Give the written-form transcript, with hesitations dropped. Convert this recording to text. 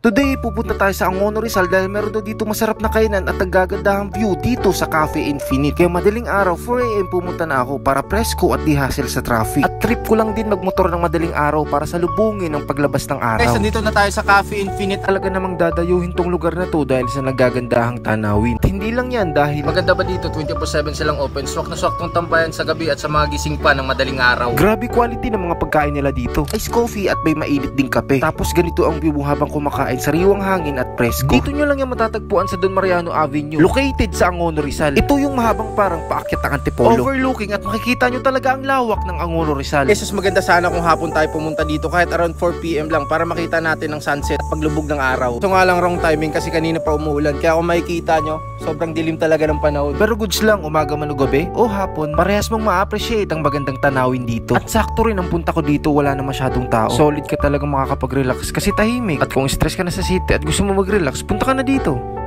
Today, pupunta tayo sa Angono Rizal dahil meron daw dito masarap na kainan at ang gagandahang view dito sa Cafe Infinite. Kaya madaling araw, 4 AM pumunta na ako para presko at di hassle sa traffic. At trip ko lang din magmotor ng madaling araw para salubungin ang paglabas ng araw. Guys, nandito na tayo sa Cafe Infinite. Talaga namang dadayuhin tong lugar na to dahil sa nagagandahang tanawin. At hindi lang yan dahil maganda ba dito, 24/7 silang open. Swak na swak tong tambayan sa gabi at sa mga gising pa ng madaling araw. Grabe quality ng mga pagkain nila dito. Ice coffee at may mainit ding kape. Tapos ganito ang view habang kumakain, sariwang hangin at presko. Dito nyo lang yung matatagpuan sa Don Mariano Avenue, located sa Angono Rizal. Ito yung mahabang parang paakyat ng Antipolo, overlooking at makikita nyo talaga ang lawak ng Angono Rizal. Jesus, maganda sana kung hapon tayo pumunta dito kahit around 4 PM lang para makita natin ang sunset at paglubog ng araw. So nga lang wrong timing kasi kanina pa umuulan, kaya kung makikita nyo, sobrang dilim talaga ng panahon. Pero goods lang, umaga man o gabi o hapon, parehas mong ma-appreciate ang magandang tanawin dito. At sakto rin ang punta ko dito, wala na masyadong tao. Solid ka talagang makakapag-relax kasi tahimik. At kung stress ka na sa city at gusto mo mag-relax, punta ka na dito.